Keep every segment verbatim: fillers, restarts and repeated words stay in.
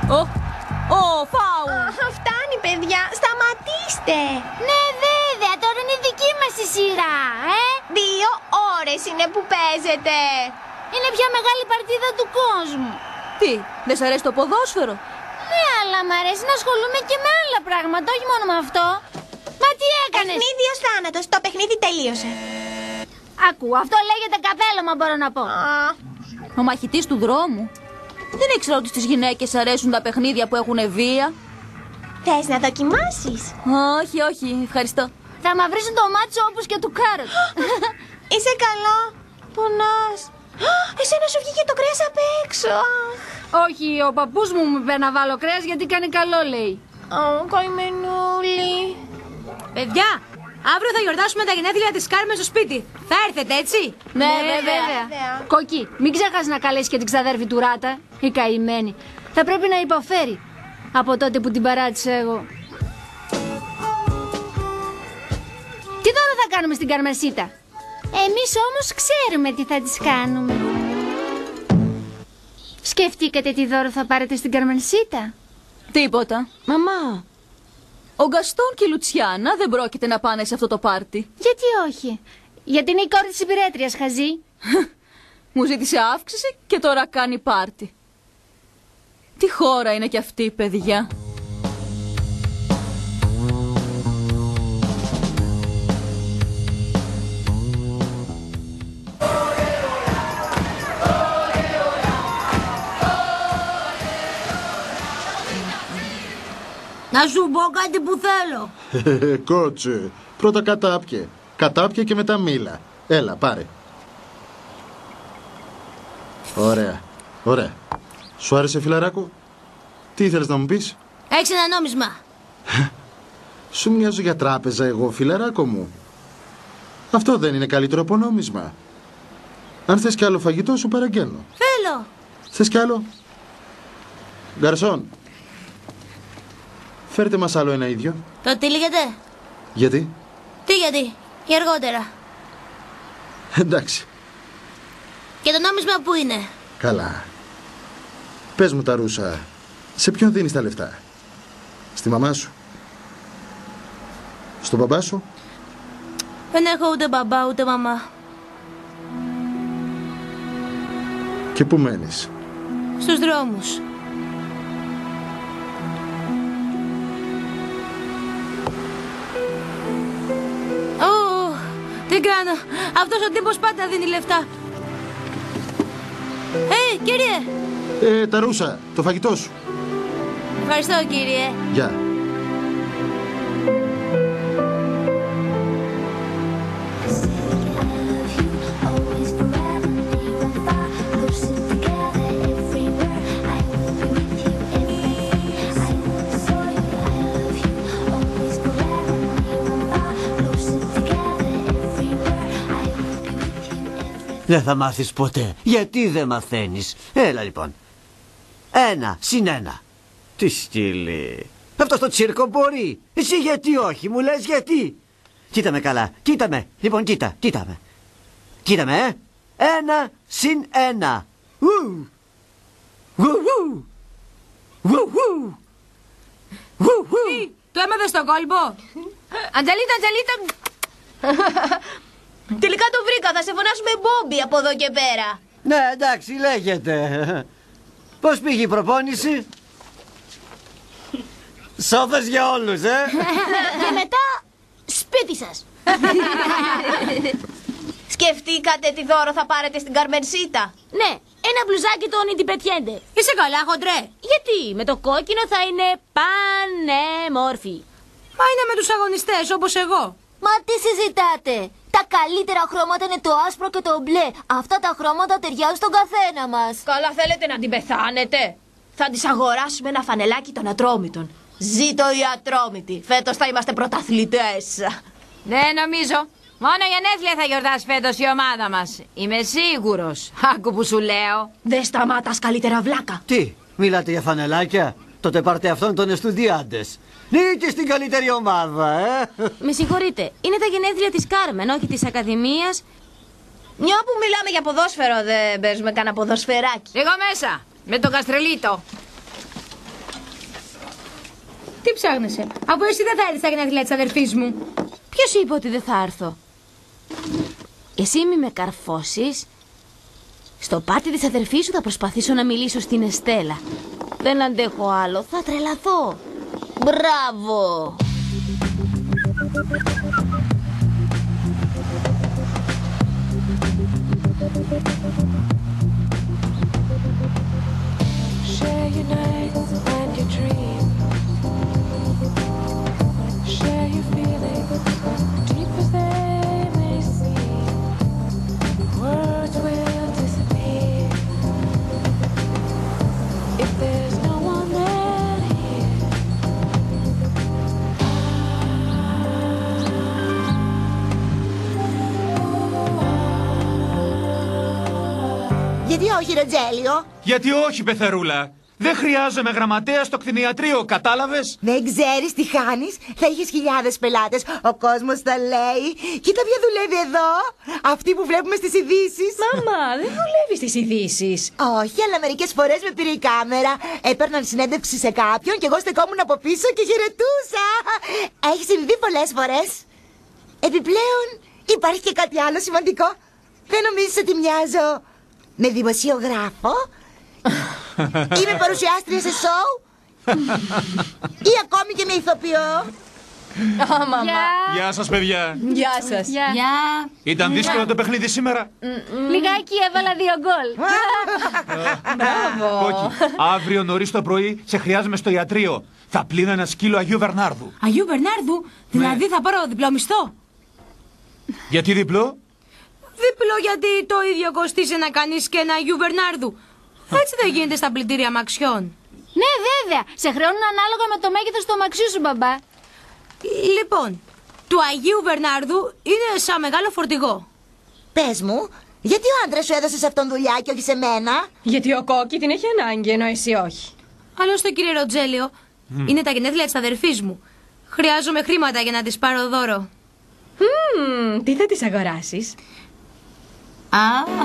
Ω, ω, φάουλ. Φτάνει, παιδιά, σταματήστε. Ναι, βέβαια, τώρα είναι δική μας η σειρά, ε. Δύο ώρες είναι που παίζετε. Είναι πια μεγάλη παρτίδα του κόσμου. Τι, δεν σ' αρέσει το ποδόσφαιρο? Ναι, αλλά μ' αρέσει να ασχολούμαι και με άλλα πράγματα, όχι μόνο με αυτό. Μα τι έκανες? Παιχνίδι ως θάνατος, το παιχνίδι τελείωσε. Άκου, αυτό λέγεται καπέλωμα, μπορώ να πω. Α, Ο μαχητής του δρόμου. Δεν ήξερα ότι στις γυναίκες αρέσουν τα παιχνίδια που έχουν βία. θες να δοκιμάσεις? Όχι, όχι, ευχαριστώ. Θα μαυρίσουν το μάτσο όπως και του Κάροτ. Είσαι καλό? Πονάς? Εσένα σου βγήκε το κρέας απ' έξω. Όχι, ο παππούς μου μου είπε να βάλω κρέας γιατί κάνει καλό, λέει. Ω, καημενούλη. Παιδιά, αύριο θα γιορτάσουμε τα γενέθλια της Κάρμεν στο σπίτι. Θα έρθετε, έτσι? Ναι, βέβαια. Βέβαια. Κόκκι, μην ξεχάσει να καλέσει και την ξαδέρφη του Ράτα, η καημένη. Θα πρέπει να υποφέρει από τότε που την παράτησα εγώ. Τι τώρα θα κάνουμε στην Καρμενσίτα? Εμείς όμως ξέρουμε τι θα τις κάνουμε. Σκεφτήκατε τι δώρο θα πάρετε στην Καρμενσίτα? Τίποτα. Μαμά. Ο Γκαστόν και η Λουτσιάνα δεν πρόκειται να πάνε σε αυτό το πάρτι. Γιατί όχι? Γιατί είναι η κόρη της υπηρέτριας, χαζή. Μου ζήτησε αύξηση και τώρα κάνει πάρτι. Τι χώρα είναι κι αυτή, παιδιά. Να σου πω κάτι που θέλω. Κότσε, πρώτα κατάπιε. Κατάπιε και μετά μίλα. Έλα, πάρε. Ωραία, ωραία. Σου άρεσε, φιλαράκο? Τι ήθελες να μου πεις? Έχεις ένα νόμισμα? Σου μοιάζω για τράπεζα εγώ, φιλαράκο μου. Αυτό δεν είναι καλύτερο από νόμισμα. Αν θες κι άλλο φαγητό, σου παραγγέλνω. Θέλω. Θες κι άλλο? Γκαρσόν, φέρτε μας άλλο ένα ίδιο. Το τι λέγεται? Γιατί? Τι γιατί? Για αργότερα. Εντάξει, Και το νόμισμα που είναι? καλά. Πες μου, Ταρούσα, σε ποιον δίνεις τα λεφτά? Στη μαμά σου? Στον μπαμπά σου? Δεν έχω ούτε μπαμπά ούτε μαμά. Και πού μένεις? Στους δρόμους. Ω, τι κάνω? Αυτός ο τύπος πάντα δίνει λεφτά. Ε, κύριε. Ε, Ταρούσα, το φαγητό σου. Ευχαριστώ, κύριε. Γεια. Δεν θα μάθεις ποτέ. Γιατί δεν μαθαίνεις? Έλα λοιπόν. Ένα συν ένα. Τι στυλί. Αυτό στο τσίρκο μπορεί. Εσύ γιατί όχι? Μου λες γιατί? Κοίτα με καλά. Κοίτα με. Λοιπόν κοίτα. Κοίτα με. Κοίτα με. Ε. Ένα συν ένα. Ου. Ου. Ου. Ου. Ου. Ου. Τι, το έμαθες στο κόλπο? Αντζελίτα, Αντζελίτα. Τελικά το βρήκα, θα σε φωνάσουμε Μπόμπι από εδώ και πέρα. Ναι, εντάξει, λέγεται. Πώς πήγε η προπόνηση? Σόφες για όλους, ε. Και μετά, σπίτι σας. Σκεφτήκατε τι δώρο θα πάρετε στην Καρμενσίτα? Ναι, ένα μπλουζάκι των Ιντιπετιέντε. Είσαι καλά, χοντρέ? Γιατί με το κόκκινο θα είναι πανέμορφη. Μα είναι με τους αγωνιστές, όπως εγώ. Μα τι συζητάτε? Τα καλύτερα χρώματα είναι το άσπρο και το μπλε. Αυτά τα χρώματα ταιριάζουν στον καθένα μας. Καλά, θέλετε να την πεθάνετε? Θα της αγοράσουμε ένα φανελάκι των Ατρόμητων. Ζήτω οι Ατρόμητοι. Φέτος θα είμαστε πρωταθλητές. Δεν νομίζω. Μόνο γενέθλια θα γιορτάσει φέτος η ομάδα μας. Είμαι σίγουρος. Άκου που σου λέω. Δεν σταμάτας καλύτερα, βλάκα. Τι, μιλάτε για φανελάκια? Τότε πάρτε αυτόν τον Εστουδιάντες. Νίκη στην καλύτερη ομάδα, ε! Με συγχωρείτε, είναι τα γενέθλια της Κάρμεν, όχι της Ακαδημίας. Μια που μιλάμε για ποδόσφαιρο, δεν παίζουμε κανένα ποδοσφαιράκι? Λίγο μέσα, με τον Καστρελίτο. Τι ψάχνεσαι, αφού εσύ δεν θα έρθεις στα γενέθλια της αδερφής μου. Ποιος είπε ότι δεν θα έρθω? Εσύ μη με καρφώσεις. Στο πάρτι της αδερφής σου θα προσπαθήσω να μιλήσω στην Εστέλα. Δεν αντέχω άλλο, θα τρελαθώ. Μπράβο! Share your nights and your dreams. Share your feelings, deep as they may seem. Words will disappear if there's no one there here. Γιατί όχι, Ροτζέλιο? Γιατί όχι, πεθερούλα. Δεν χρειάζομαι γραμματέα στο κτηνιατρίο, κατάλαβες? Δεν ξέρεις τι χάνεις. Θα είχες χιλιάδες πελάτες. Ο κόσμος τα λέει. Κοίτα ποια δουλεύει εδώ. Αυτή που βλέπουμε στις ειδήσεις. Μαμά, δεν δουλεύει στις ειδήσεις. Όχι, αλλά μερικές φορές με πήρε η κάμερα. Έπαιρναν συνέντευξη σε κάποιον και εγώ στεκόμουν από πίσω και χαιρετούσα. Έχει συμβεί πολλές φορές. Επιπλέον, υπάρχει και κάτι άλλο σημαντικό. Δεν νομίζεις ότι μοιάζω με δημοσιογράφο? Είμαι παρουσιάστρια σε σοου? Ή ακόμη και με ηθοποιό? Α, μαμά. Γεια σας, παιδιά. Γεια σας. Γεια. Ήταν δύσκολο το παιχνίδι σήμερα. Λιγάκι έβαλα δύο γκολ. Μπράβο. Όχι. Αύριο νωρίς το πρωί σε χρειάζομαι στο ιατρείο. Θα πλύνω ένα σκύλο Αγίου Βερνάρδου. Αγίου Μπερνάρδου, δηλαδή θα πάρω διπλό μισθό. Γιατί διπλό? Διπλό γιατί το ίδιο κοστίζει να κάνεις και ένα Αγίου Μπερνάρδου. Έτσι δεν γίνεται στα πλυντήρια αμαξιών. Ναι, βέβαια. Σε χρεώνουν ανάλογα με το μέγεθος του αμαξιού σου, μπαμπά. Λοιπόν, του Αγίου Μπερνάρδου είναι σαν μεγάλο φορτηγό. Πες μου, γιατί ο άντρας σου έδωσε σε αυτόν δουλειά και όχι σε μένα? Γιατί ο Κόκκι την έχει ανάγκη, ενώ εσύ όχι. Άλλωστε, κύριε Ροτζέλιο, είναι τα γενέθλια της αδερφής μου. Χρειάζομαι χρήματα για να της πάρω δώρο. Μμμ, τι θα της αγοράσεις? Α,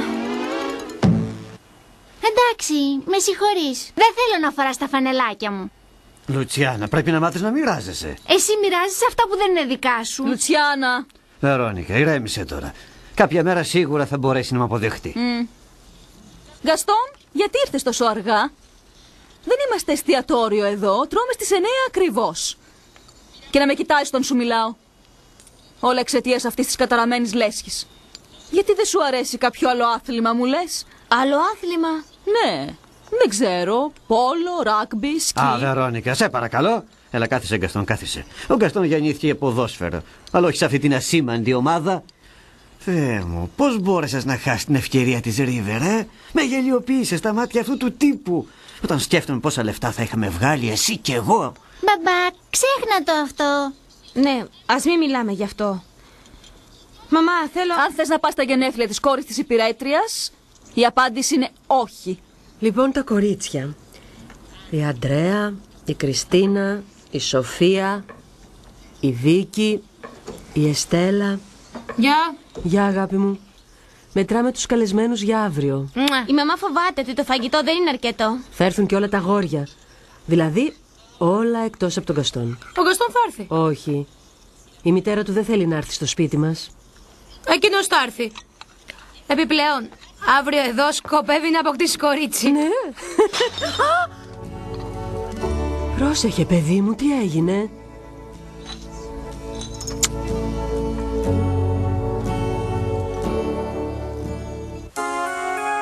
Εντάξει, με συγχωρείς. Δεν θέλω να φοράς τα φανελάκια μου. Λουτσιάνα, πρέπει να μάθεις να μοιράζεσαι. Εσύ μοιράζεις αυτά που δεν είναι δικά σου. Λουτσιάνα. Βερόνικα, ηρέμησε τώρα. Κάποια μέρα σίγουρα θα μπορέσει να με αποδεχτεί. Mm. Γκαστόν, γιατί ήρθες τόσο αργά? Δεν είμαστε εστιατόριο εδώ, τρώμε στις εννέα ακριβώς. Και να με κοιτάζεις όταν σου μιλάω. Όλα εξαιτίας αυτής της καταραμένης λέσχης. Γιατί δεν σου αρέσει κάποιο άλλο άθλημα, μου λες? Άλλο άθλημα? Ναι, δεν ξέρω. Πόλο, ράγμπι, σκι. Α, Βερόνικα, σε παρακαλώ. Έλα, κάθισε, Γκαστόν, κάθισε. Ο Γκαστόν γεννήθηκε για ποδόσφαιρο. Αλλά όχι σε αυτή την ασήμαντη ομάδα. Θεέ μου, πώς μπόρεσες να χάσεις την ευκαιρία της Ρίβερ, ε? Με γελιοποίησες στα μάτια αυτού του τύπου. Όταν σκέφτομαι πόσα λεφτά θα είχαμε βγάλει εσύ και εγώ. Μπαμπά, ξέχνα το αυτό. Ναι, ας μην μιλάμε γι' αυτό. Μαμά, θέλω... Αν θες να πας στα γενέθλια της κόρης της υπηρέτριας, η απάντηση είναι όχι. Λοιπόν, τα κορίτσια. Η Αντρέα, η Κριστίνα, η Σοφία, η Βίκη, η Εστέλα. γεια. Γεια, αγάπη μου. Μετράμε τους καλεσμένους για αύριο. Η μαμά φοβάται ότι το φαγητό δεν είναι αρκετό. Θα έρθουν και όλα τα αγόρια. Δηλαδή, όλα εκτός από τον Γκαστόν. Ο Γκαστόν θα έρθει. Όχι. Η μητέρα του δεν θέλει να έρθει στο σπίτι μας. Εκείνος θα έρθει. Επιπλέον, αύριο εδώ σκοπεύει να αποκτήσει κορίτσι. Ναι. Πρόσεχε, παιδί μου, τι έγινε?